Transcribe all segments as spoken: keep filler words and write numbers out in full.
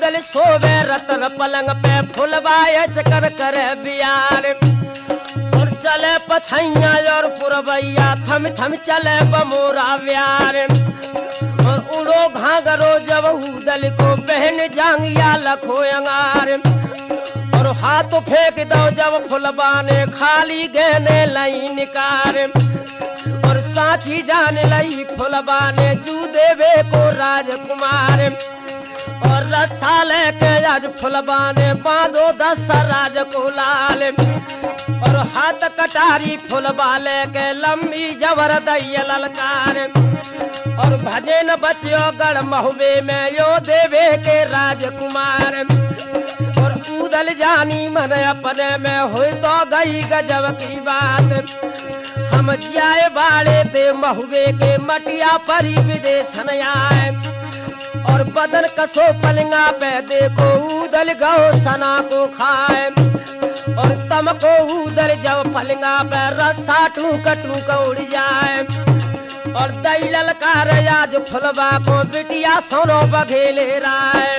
ऊदल सोवे रतन पलंग पे फुलवाए चकर करे बियार और चले पछैया और पुरवैया थम थम चले बमोरा व्यार और उड़ो घाघरो जब ऊदल को पहन जांगिया लखो अंगार और हाथ फेंक दो जब फुलबाने खाली गहने लई निकार और साची जान लई फुलबाने जू देवे को राजकुमार और रस्सा लेके आज फुलबाने बांधो दस राज को लाल और हाथ कटारी फुलबा लेके लंबी जबर दैया ललकार और भजन बचियो गढ़ महुबे में यो देवे के राजकुमार और ऊदल जानी मन अपने में हुई तो गई गजब की बात हम जाए बाड़े ते महुबे के मटिया परी विदेशन आए और बदन कसो पलंगा पे देखो ऊदल गौ सना को खाए और तम को ऊदल जब पलंगा पे रस्सा टूक टूक उड़ जाए और दई ललकार आज फुलबा को बिटिया सोनो बघेले राय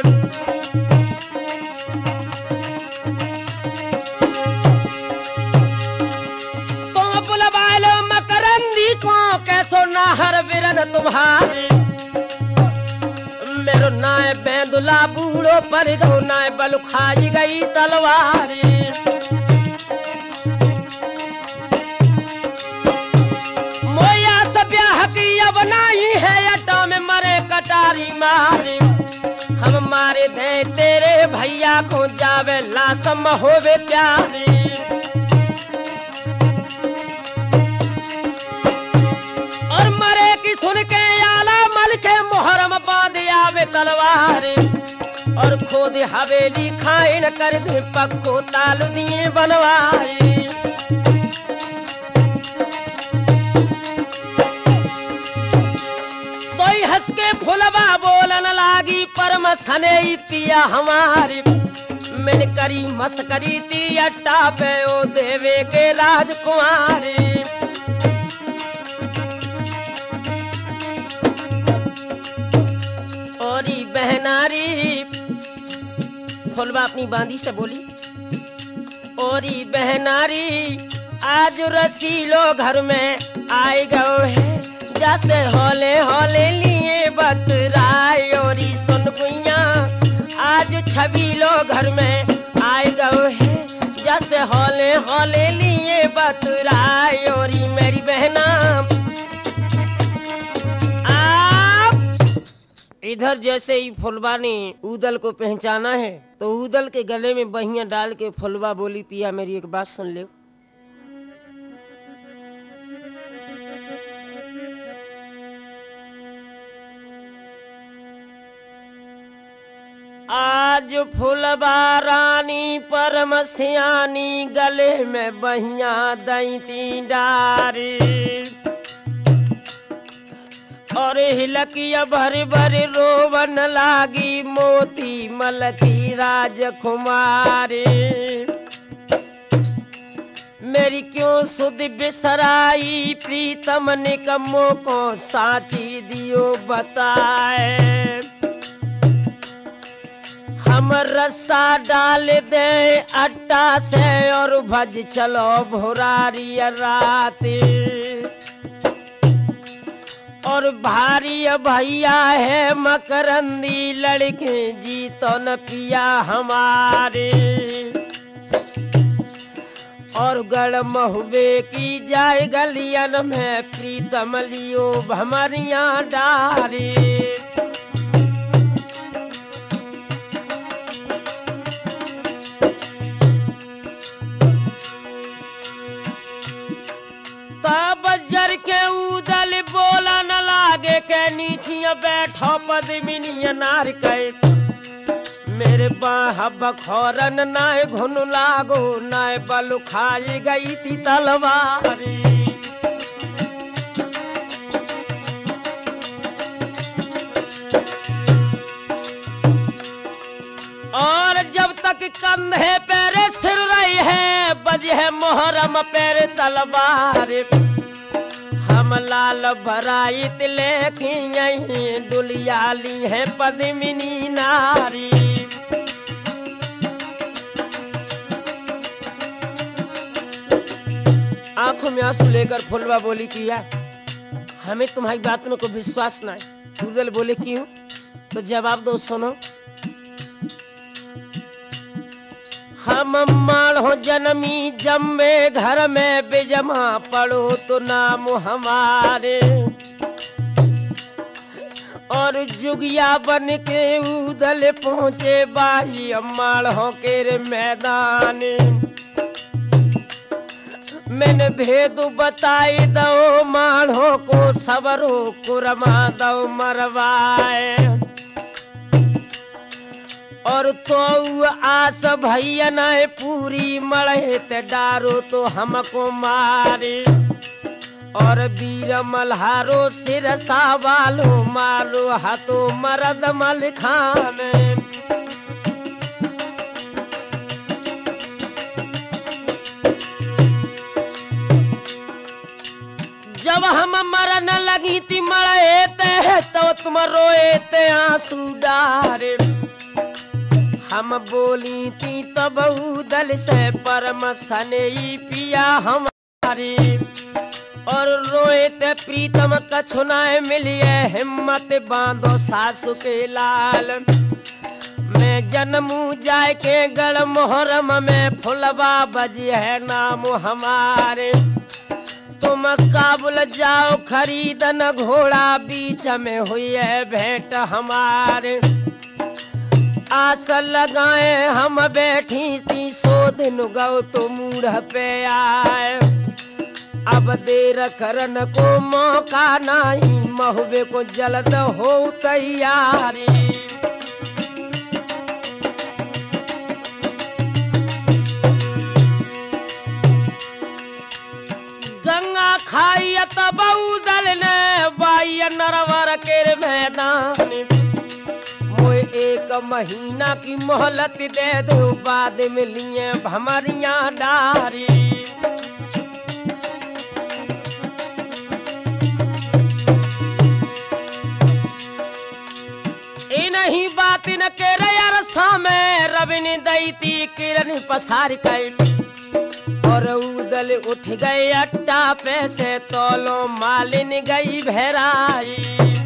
तुम बुलवालो मकरंदी को कैसो नाहर बिरन तुम्हारे मेरो नाय बेंदुला बूढ़ो पर गो नाय बल खाई गई तलवारी मोया सब्याह की अब नहीं है अटा में मरे कटारी मारी हम मारे दे तेरे भैया को जावे लासम होवे प्यारी और मरे की सुन के आला मल के मुहर्रम बांध आवे तलवार और खोद हवेली खाए न कर दे पक्को ताल दिए बनवाए सोई हंस के फुलवा बोलन लागी परम सने पिया हमारी मैंने करी मस्करी ती अट्टा पे ओ देवे के राजकुमारी औरी बहनारी फुलवा अपनी बांदी से बोली औरी बहनारी आज रसीलो घर में आए गए है जैसे होले होले लिए बतराए औरी सुन गुइया आज छबीलो घर में आए गए है जैसे होले होले लिए बतराए औरी मेरी बहना इधर जैसे ही फुलबा ने ऊदल को पहचाना है तो ऊदल के गले में बहियां डाल के फुलबा बोली पिया मेरी एक बात सुन ले आज फुलबा रानी परम सियानी गले में बहियां दैती डारी और हिलकिया भरी भरी रोवन लागी मोती मलकी राजकुमारी मेरी क्यों सुध बिसराई प्रीतम निकमों को साची दियो बताए हम रस्सा डाल दे अट्टा से और भज चलो भुरारी राती और भारी भैया है मकरंदी लड़के जी तो न पिया हमारे और गढ़ महुबे की जाए गलियन में प्रीतम लियो भमरिया डारे जर के ऊदल बोला न लागे के नीचिया बैठो पद्मिनी नार के मेरे बाह बखोरन नाय घुन लागो नाय बल खाई गई थी तलवारी और जब तक कंधे पैरे सिर रही है बज है मोहरम पैर तलवार हम लाल भराइत लेखी यही दुलियाली है पद्मिनी नारी आंखों में आंसू लेकर फुलवा बोली किया हमें तुम्हारी बातों को विश्वास ना है। उदल बोले क्यों? तो जवाब दो सुनो। हम माल हो जन्मी जम्मे घर में बेजमा पढ़ो तो नाम हमारे, और जुगिया बन के उदल पहुँचे बाई अम्माल हो के मैदान। मैंने भेद बताई दो माढ़ों को सबरों को रमा दो मरवाए, और तो आस भैया न पूरी मड़े ते डारो तो हमको मारे, और वीर मल्हारो सिर सावालो मारो हाथो मरद मल खान। जब हम मरन लगी थी मरे ते तो तुम रोए ते आंसू डारे, हम बोली थी तब उदल से परम सने पिया हमारी, और रोए ते प्रीतम कछुनाए मिलिए हिम्मत बांधो सासु के लाल। मैं जन्मू जाए के गढ़ मोहरम में फुलवा बजी है नाम हमारे, तुम काबुल जाओ खरीदन घोड़ा बीच में हुई है भेंट हमारे। आस लगाए हम बैठी थी सो दिन गौ तो मूढ़ पे आए, अब देर करन को मौका नहीं महुबे को जल्द हो तैयारी। गंगा खाई तब उदल ने बाई नरवर के मैदान, मोए एक महीना की मोहलत दे दो बाद में लिए भमरिया डारी। नहीं बात न के रसा में रविनी दैती किरण पसार कई, और उदल उठ गए अट्टा पे से तोलो मालिन गई भैराई।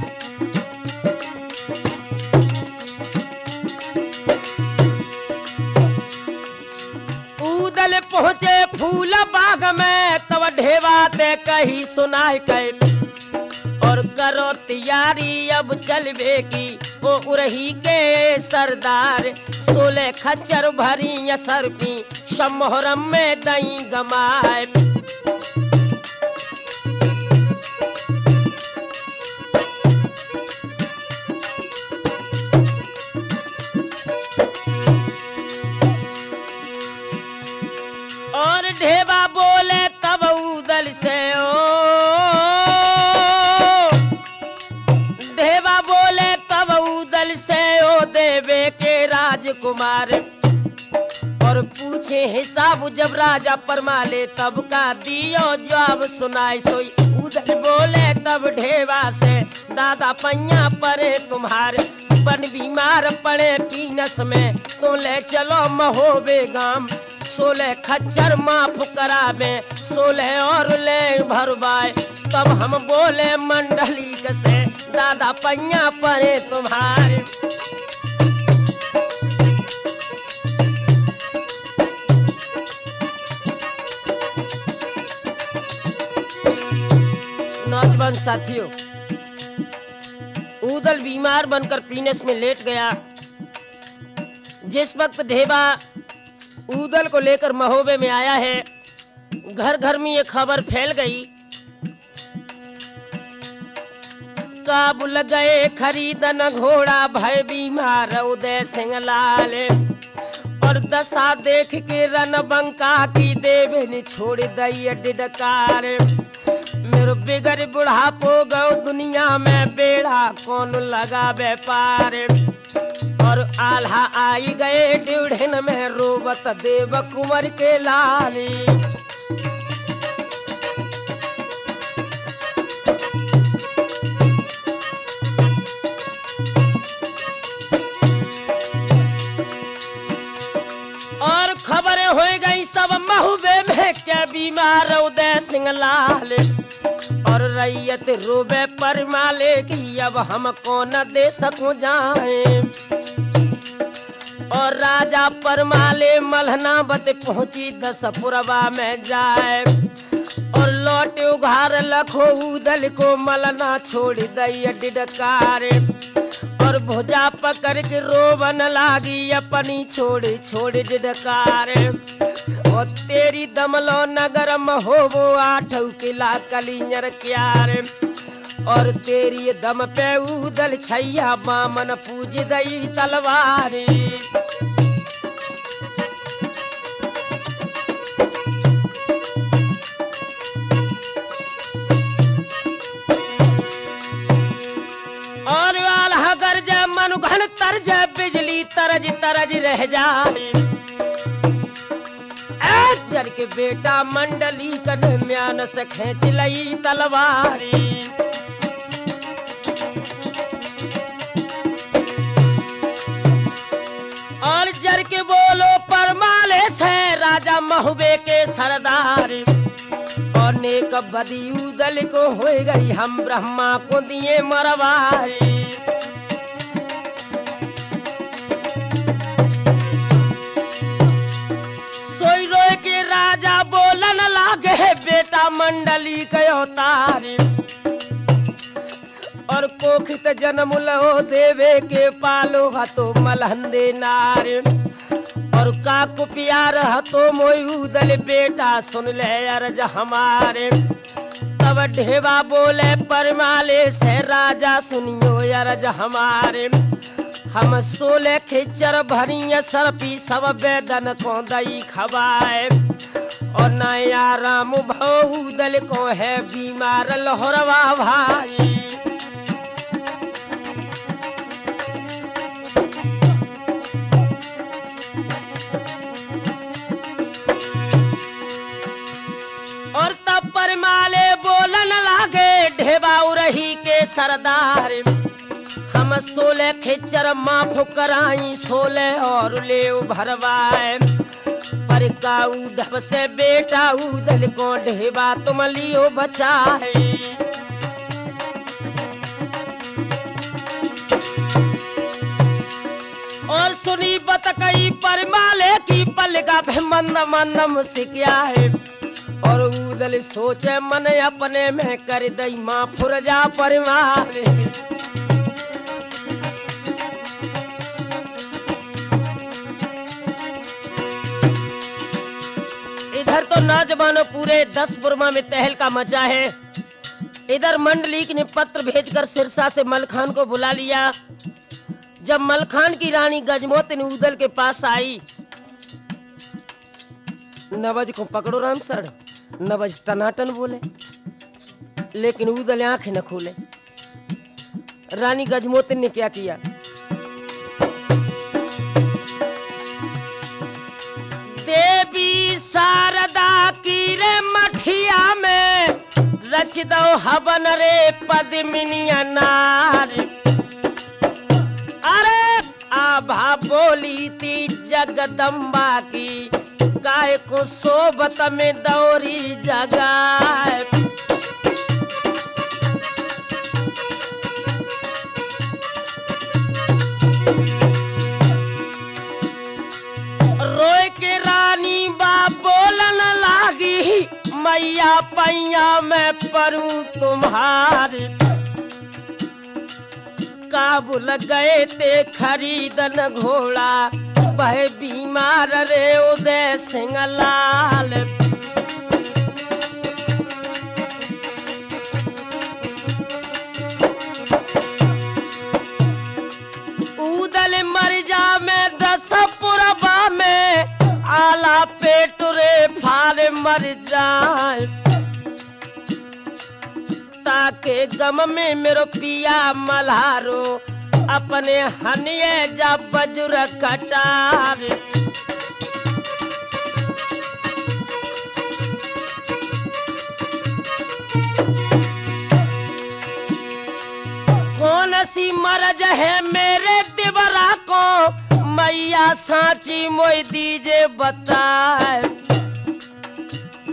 उदल पहुँचे फूल बाग में तब ढेवा ते कही सुनाई कई, और करो तैयारी अब चलबे की वो उरही के सरदार। सोले खच्चर भरी सरपी शमोहरम में दई गमाए, और ढेबा बोले तब उदल से ओ ढेबा बोले तब उदल से ओ देवे के राजकुमार, और पूछे हिसाब जब राजा परमाले तब का दियो जवाब सुनाई सोई। उदल बोले तब ढेबा से दादा पैया परे तुम्हारे, बन बीमार पड़े पीनस में तो ले चलो महोबे गाम। सोलह खच्चर माफ करावे सोलह और ले भरवाए, तब हम बोले मंडली से दादा पैया परे तुम्हारे। नौजवान साथियों, उदल बीमार बनकर पीनस में लेट गया। जिस वक्त ढेबा उदल को लेकर महोबे में आया है, घर घर में ये खबर फैल गई। काबुल गए खरीदन घोड़ा भय बीमार उदय सिंह लाल, और दशा देख के रन बंका की देवे ने छोड़ दई डिडकार। मेरो बिगड़ बुढ़ापो गो दुनिया में बेड़ा कौन लगा व्यापार, और आल्हा आई गए ड्यूढ़न में रोबत देव कुंवर के लाली। और खबरें हो गई सब अब महुबे में क्या बीमार उदय सिंह लाल और रैयत रोबे परमाले की अब हम कौन दे सकूं जाए। और राजा परमाले मलहनावत पहुंची दसपुरवा में जाए और लौटे उघार लखो उदल को मलना छोड़ दई डिडकार और भुजा पकड़ के रोवन लागी अपनी छोड़ छोड़ डिडकार। और तेरी दमलो नगर महोबो आठ किला कलिंजर क्यार और तेरी दम पे उदल छैया बामन पूज दई तलवारी। और वाला गरज मनुघन तरज बिजली तरज तरज रह जाए। जर के बेटा मंडली कन म्यान से खेच लई तलवारी। और जर के बोलो परमाले से राजा महुबे के सरदार और नेक बदी उदल को हो गई हम ब्रह्मा को दिए मरवाई। सोई रोए के राजा बोलन लागे बेटा मंडली कयो तारी और कोखित जन्म लो देवे के पालो हतो मलहंदे नार और काकु प्यार हतो मोई उदल बेटा सुन ले अर्ज हमारे। तब ढेवा बोले परमाले से राजा सुनियो अर्ज हमारे। हम सोले खिचर भरिय सरपी सब बेदन को दई खवाए और नया राम भौदल को है बीमार लहरवा भाई। और तब परमाले बोलन लागे ढेबा उरही के सरदार हम सोले खिचर माफ कराई सोले और ले भरवाए। पर का उधब से बेटा उदल को ढेबा तुम लियो बचाए। और सुनी बतकई परमाले की पलका पे मंद मंदम सिकिया है और उदल सोचे मन अपने में कर दई माँ फुरजा परमाले। इधर तो नौजवानों पूरे दस बुरमा में तहलका मचा है। इधर मंडलीक ने पत्र भेजकर सिरसा से मलखान को बुला लिया। जब मलखान की रानी गजमोत ने उदल के पास आई, नवज को पकड़ो राम सर। नवज टनाटन बोले लेकिन उदल आंखें न खोले। रानी गजमोत ने क्या किया, देवी शारदा की रे मठिया में रच दो हवन रे पद्मिनिया नार। अरे आभा बोली थी जगदम्बा की काय को सोबत में दौरी जगाए। रोए के रानी बा बोलन लागी मैया पैया में परूं तुम्हारे। काबुल गए थे खरीदन घोड़ा वह बीमार रे उदय सिंह लाल। उदल मरजा में दस पुरबा में आला पेट रे फाल मर जाए। ताके गम में मेरो पिया मल्हारो अपने हनिये जा बजुर कटार। कौन सी मरज है मेरे दिवरा को मैया सांची मोई दीजे बताए।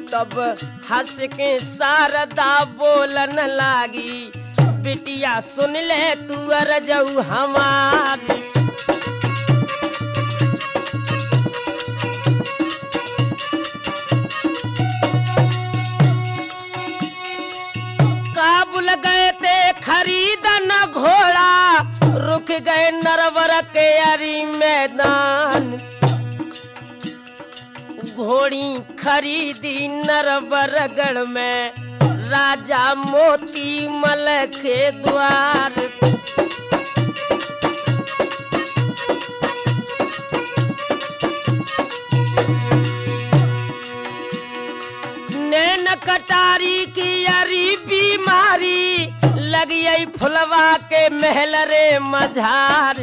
तब हंस के शारदा बोलन लागी, बिटिया सुन ले तू अरजऊ हमारी। काबुल गए थे खरीदन घोड़ा, रुक गए नरवर के अरी मैदान। घोड़ी खरीदी नरवरगढ़ में, राजा मोती मल के द्वार। नैन कटारी की अरी बीमारी, लगी फुलवा के महल रे मझार।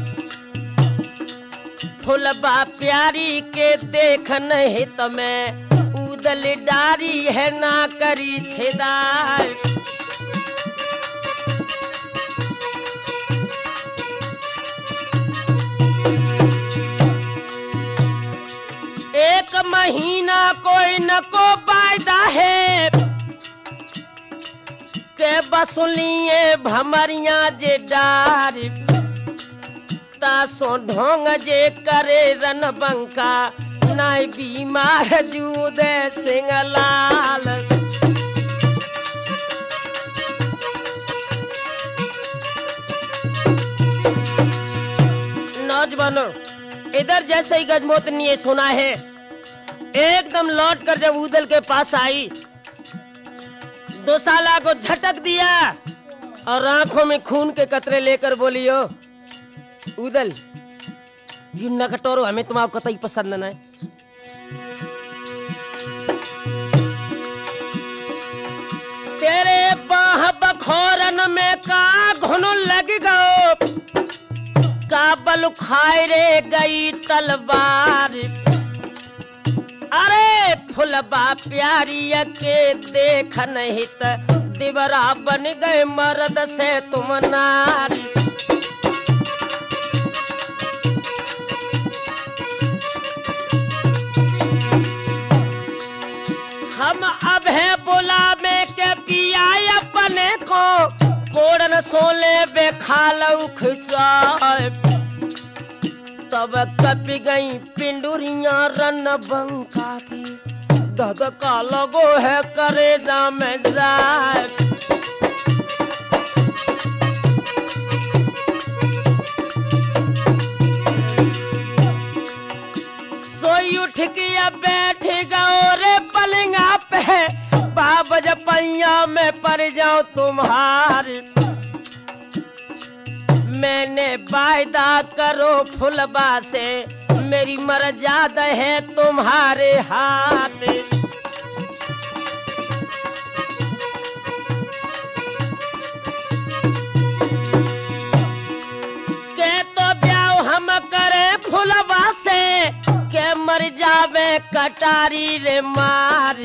फुलबा प्यारी के देखन हित में, उदल डारी है ना करी छेदार। एक महीना कोई न को वायदा है, के बसुलिए भमरिया जे डार। तासो ढोंग जे करे रन बंका, नाई बीमार जूदे सिंगलाल। नौजवानों, इधर जैसे ही गजमोतनी ये सुना है, एकदम लौट कर जब उदल के पास आई, दो साला को झटक दिया और आंखों में खून के कतरे लेकर बोलियो, उदल यू नकटोरो हमें तुम्हारा कतई पसंद न है। तेरे बाह बखोरन में का घुन लग गो, का बल खाए रे गई तलवार। अरे फुलबा प्यारी के देख नहीं त, दिवरा बन गए मर्द से तुम नारी। हम अब है बोला में के पिया अपने को, कोड़न सोले बेखालऊ खिंचाए। तब कपी गई पिंडुरिया रन बंका की, धधका लगो है करेजा में जाए। सोई उठ के अब बैठ गओ रे पलंगा पे, बाबज पैया में पड़ जाओ तुम्हारे। मैंने वायदा करो फुलबा से, मेरी मर्जाद है तुम्हारे हाथ। के तो ब्याह हम करे फुलबा से, के मर जावे कटारी रे मार।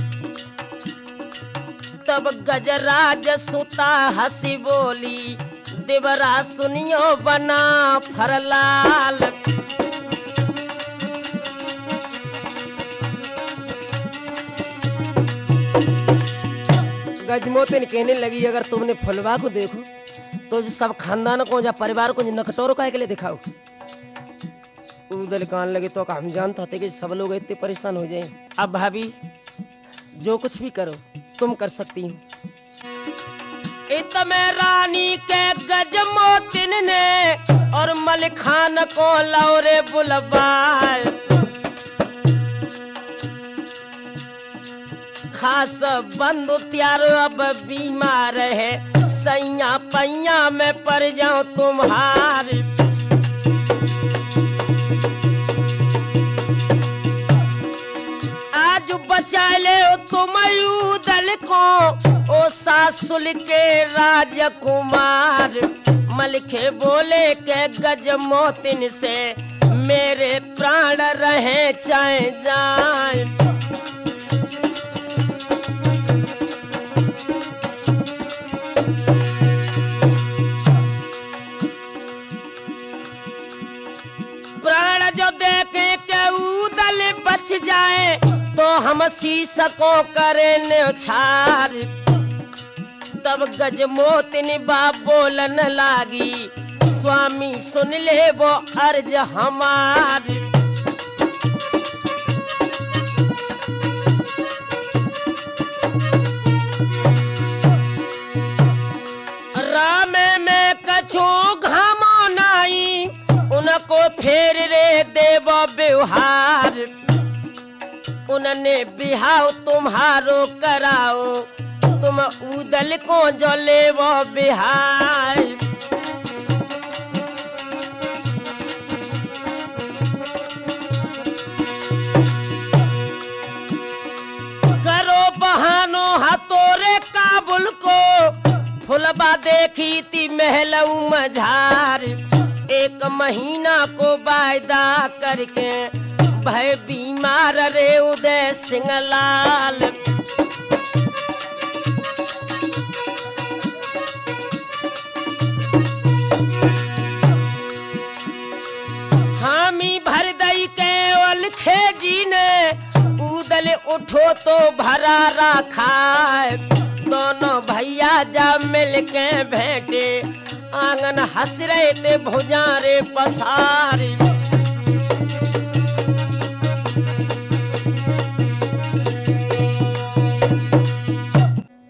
तब गजराज सुता हंसी बोली, देवरा सुनियो बना फरलाल। गजमोतिन कहने लगी, अगर तुमने फुलवा को देखो तो सब खानदान को या परिवार को नकटोरों का के लिए दिखाओ। उदल कान लगे तो हम जानते थे कि सब लोग इतने परेशान हो जाए। अब भाभी जो कुछ भी करो तुम कर सकती हो। इतने रानी के गजमोतिन ने और मलिक खान को लौरे बुलवाए। खास बंधु त्यारो अब बीमार है, सैया पैया में पड़ जाऊं तुम्हारे। आज बचा ले तुम उदल को, ओ सासुल के राजकुमार। मलिखे बोले के गजमोतिन से, मेरे प्राण रहे चाहे जाए। प्राण जो देखे के उदल बच जाए, तो हम शीसको करे न्योछार। तब गजमोतनी बा बोलन लागी, स्वामी सुन ले वो अर्ज हमारी। राम में कछु घामो नाई, उनको फेर रे देव व्यवहार। उनने बिहाव तुम्हारो कराओ, तुम उदल को जले वो बिहार। करो बहानो हतोरे काबुल को, फुलबा देखी थी महलऊ मझार। एक महीना को वायदा करके भय बीमार रे उदय सिंह लाल। हामी भर दई केवल खेजी ने, उदल उठो तो भरा रखा। दोनों भैया जब मिल के भेंटे, आंगन हंस रहे थे भुजारे पसारे।